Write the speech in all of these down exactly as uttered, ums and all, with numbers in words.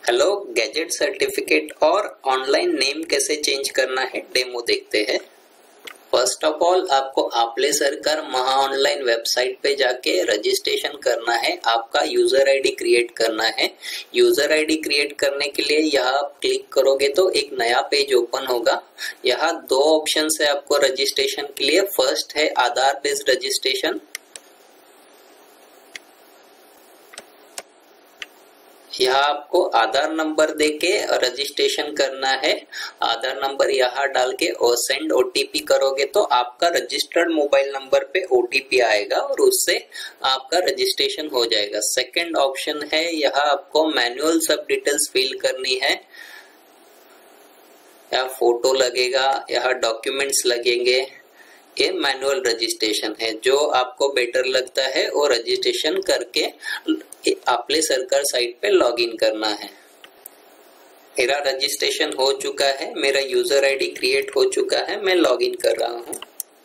Hello, gazette certificate और online name कैसे change करना है डेमो देखते हैं। फर्स्ट ऑफ ऑल आपको आपले सरकार महा ऑनलाइन वेबसाइट पे जाके रजिस्ट्रेशन करना है। आपका यूजर आईडी क्रिएट करना है। यूजर आईडी क्रिएट करने के लिए यहाँ क्लिक करोगे तो एक नया पेज ओपन होगा। यहाँ दो ऑप्शन है आपको रजिस्ट्रेशन के लिए। फर्स्ट है आधार बेस्ड रजिस्ट्रेशन। यहाँ आपको आधार नंबर देके रजिस्ट्रेशन करना है। आधार नंबर यहाँ डाल के और सेंड ओटीपी करोगे तो आपका रजिस्टर्ड मोबाइल नंबर पे ओटीपी आएगा और उससे आपका रजिस्ट्रेशन हो जाएगा। सेकंड ऑप्शन है यहाँ आपको मैनुअल सब डिटेल्स फिल करनी है। यहाँ फोटो लगेगा, यहाँ डॉक्यूमेंट्स लगेंगे। ये मैनुअल रजिस्ट्रेशन है, जो आपको बेटर लगता है और रजिस्ट्रेशन करके आपले सरकार साइट पे लॉगिन करना है। मेरा रजिस्ट्रेशन हो चुका है, मेरा यूजर आईडी क्रिएट हो चुका है, मैं लॉगिन कर रहा हूँ।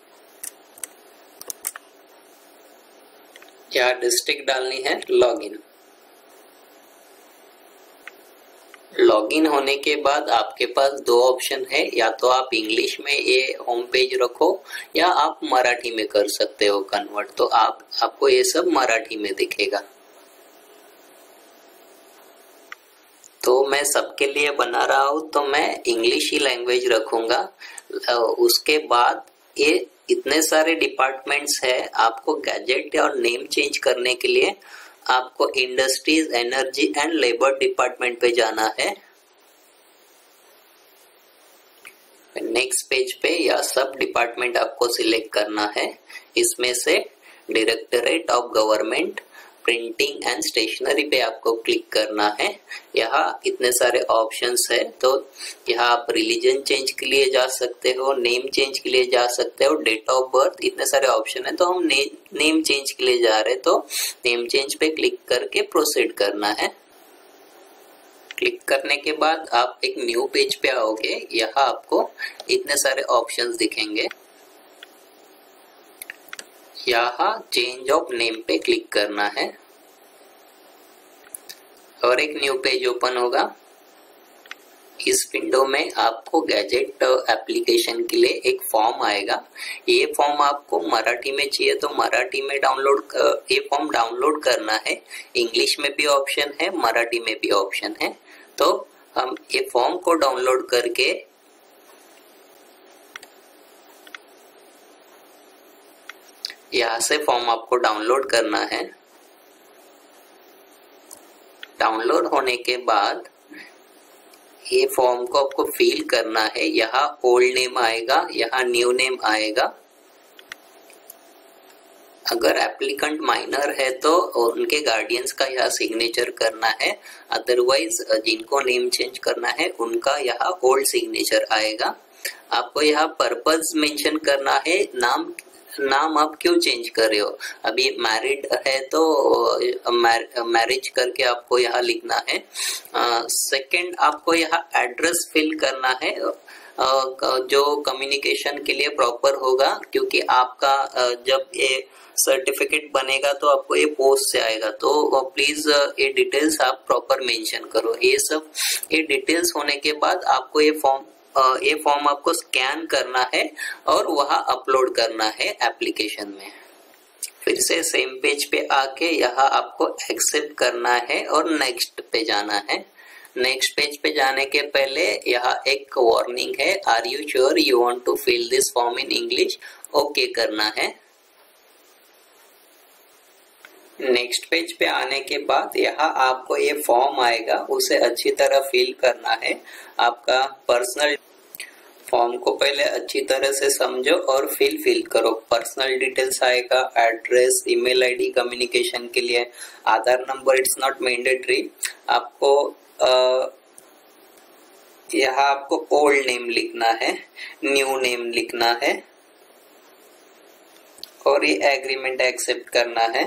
यहाँ डिस्ट्रिक्ट डालनी है, लॉगिन। लॉगिन होने के बाद आपके पास दो ऑप्शन है, या तो आप इंग्लिश में ये होम पेज रखो या आप मराठी में कर सकते हो कन्वर्ट। तो आप आपको ये सब मराठी में दिखेगा। तो मैं सबके लिए बना रहा हूँ तो मैं इंग्लिश ही लैंग्वेज रखूंगा। उसके बाद ये इतने सारे डिपार्टमेंट्स है। आपको गैजेट और नेम चेंज करने के लिए आपको industries, energy and labour department पे जाना है। नेक्स्ट पेज पे या सब डिपार्टमेंट आपको सिलेक्ट करना है। इसमें से directorate of government printing and stationery पे आपको क्लिक करना है। यहाँ इतने सारे ऑप्शंस है, तो यहाँ आप रिलीजन चेंज के लिए जा सकते हो, नेम चेंज के लिए जा सकते हो, डेट ऑफ बर्थ, इतने सारे ऑप्शन है। तो हम ने, नेम चेंज के लिए जा रहे हैं, तो नेम चेंज पे क्लिक करके प्रोसीड करना है। क्लिक करने के बाद आप एक न्यू पेज पे आओगे। यहाँ आपको इतने सारे ऑप्शंस दिखेंगे। यहाँ चेंज ऑफ नेम पे क्लिक करना है और एक न्यू पेज ओपन होगा। इस विंडो में आपको गैजेट एप्लीकेशन के लिए एक फॉर्म आएगा। ये फॉर्म आपको मराठी में चाहिए तो मराठी में डाउनलोड ये फॉर्म डाउनलोड करना है। इंग्लिश में भी ऑप्शन है, मराठी में भी ऑप्शन है। तो हम ये फॉर्म को डाउनलोड करके यहाँ से फॉर्म आपको डाउनलोड करना है। डाउनलोड होने के बाद ये फॉर्म को आपको फिल करना है। यहाँ ओल्ड नेम आएगा, यहाँ न्यू नेम आएगा। अगर एप्लीकेंट माइनर है तो उनके गार्डियंस का यहाँ सिग्नेचर करना है। अदरवाइज जिनको नेम चेंज करना है उनका यहाँ ओल्ड सिग्नेचर आएगा। आपको यहाँ पर्पस मेंशन करना है। नाम नाम आप क्यों चेंज कर रहे हो। अभी मैरिड है तो मैरिज करके आपको यहाँ लिखना है। सेकंड आपको यहाँ एड्रेस फिल करना है जो कम्युनिकेशन के लिए प्रॉपर होगा, क्योंकि आपका जब ये सर्टिफिकेट बनेगा तो आपको ये पोस्ट से आएगा। तो प्लीज ये डिटेल्स आप प्रॉपर मेंशन करो। ये सब ये डिटेल्स होने के बाद आपको ये फॉर्म ये फॉर्म आपको स्कैन करना है और वहां अपलोड करना है एप्लीकेशन में। फिर से सेम पेज पे आके यहाँ आपको एक्सेप्ट करना है और नेक्स्ट पे जाना है। नेक्स्ट पेज पे जाने के पहले यहाँ एक वार्निंग है, are you sure you want to fill this form in English, okay करना है। नेक्स्ट पेज पे आने के बाद यहाँ आपको ये फॉर्म आएगा, उसे अच्छी तरह फिल करना है। आपका पर्सनल फॉर्म को पहले अच्छी तरह से समझो और फिल फिल करो। पर्सनल डिटेल्स आएगा, एड्रेस, ईमेल आईडी कम्युनिकेशन के लिए, Aadhaar number it's not mandatory. आपको यहाँ आपको ओल्ड नेम लिखना है, न्यू नेम लिखना है और ये एग्रीमेंट एक्सेप्ट करना है,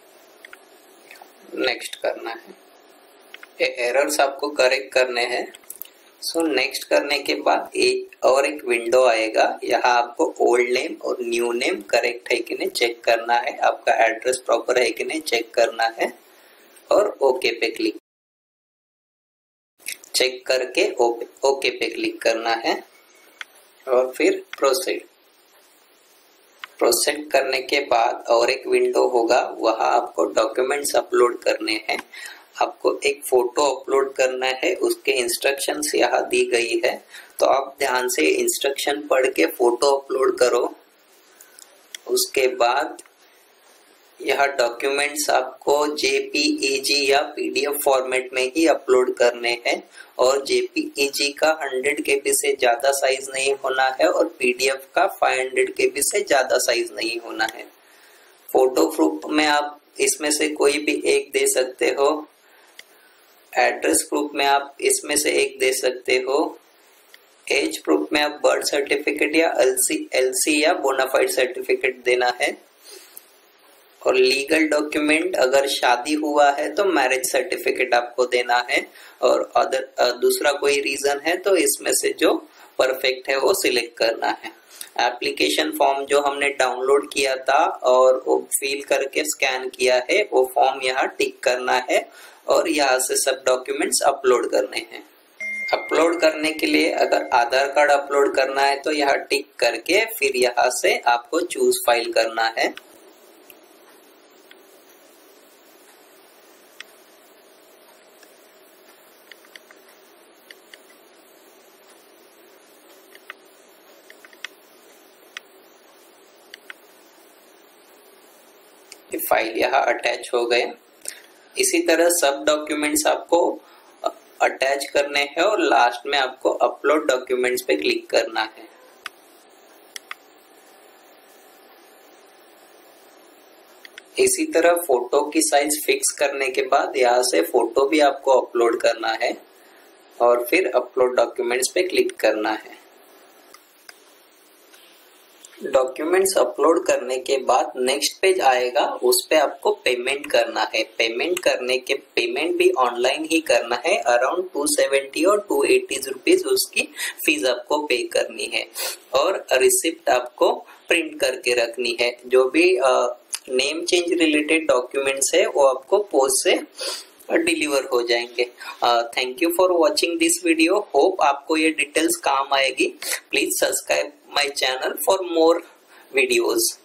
नेक्स्ट करना है। ये एरर्स आपको करेक्ट करने हैं। सो नेक्स्ट करने के बाद एक और एक विंडो आएगा। यहाँ आपको ओल्ड नेम और न्यू नेम करेक्ट है कि नहीं चेक करना है, आपका एड्रेस प्रॉपर है कि नहीं चेक करना है और ओके पे क्लिक चेक करके ओके पे क्लिक करना है और फिर प्रोसीड। प्रोसीड करने के बाद और एक विंडो होगा, वहां आपको डॉक्यूमेंट्स अपलोड करने हैं। आपको एक फोटो अपलोड करना है, उसके इंस्ट्रक्शंस यहाँ दी गई है, तो आप ध्यान से इंस्ट्रक्शन पढ़ के फोटो अपलोड करो। उसके बाद यह डॉक्यूमेंट्स आपको जेपीईजी या पीडीएफ फॉर्मेट में ही अपलोड करने हैं और जेपीईजी का हंड्रेड केबी से ज्यादा साइज नहीं होना है और पीडीएफ का फाइव हंड्रेड केबी से ज्यादा साइज नहीं होना है। फोटो प्रूफ में आप इसमें से कोई भी एक दे सकते हो। एड्रेस प्रूफ में आप इसमें से एक दे सकते हो। एज प्रूफ में आप बर्थ सर्टिफिकेट या एलसी एलसी या बोनाफाइड सर्टिफिकेट देना है। और लीगल डॉक्यूमेंट अगर शादी हुआ है तो मैरिज सर्टिफिकेट आपको देना है। और अदर दूसरा कोई रीजन है तो इसमें से जो परफेक्ट है वो सिलेक्ट करना है। एप्लीकेशन फॉर्म जो हमने डाउनलोड किया था और वो फिल करके स्कैन किया है, वो फॉर्म यहाँ टिक करना है और यहाँ से सब डॉक्यूमेंट्स अपलोड करने हैं। अपलोड करने के लिए अगर आधार कार्ड अपलोड करना है तो यहाँ टिक करके फिर यहाँ से आपको चूज फाइल करना है। फाइल यहाँ अटैच हो गए। इसी तरह सब डॉक्यूमेंट्स आपको अटैच करने हैं और लास्ट में आपको अपलोड डॉक्यूमेंट्स पे क्लिक करना है। इसी तरह फोटो की साइज फिक्स करने के बाद यहाँ से फोटो भी आपको अपलोड करना है और फिर अपलोड डॉक्यूमेंट्स पे क्लिक करना है। डॉक्यूमेंट्स अपलोड करने के बाद नेक्स्ट पेज आएगा, उस पे आपको पेमेंट करना है। पेमेंट करने के पेमेंट भी ऑनलाइन ही करना है। अराउंड टू सेवेंटी और टू एटी रुपीज उसकी फीस आपको पे करनी है और रिसिप्ट आपको प्रिंट करके रखनी है। जो भी नेम चेंज रिलेटेड डॉक्यूमेंट्स है वो आपको पोस्ट से डिलीवर हो जाएंगे। Thank you for watching this video. Hope आपको ये डिटेल्स काम आएगी। Please subscribe my channel for more videos।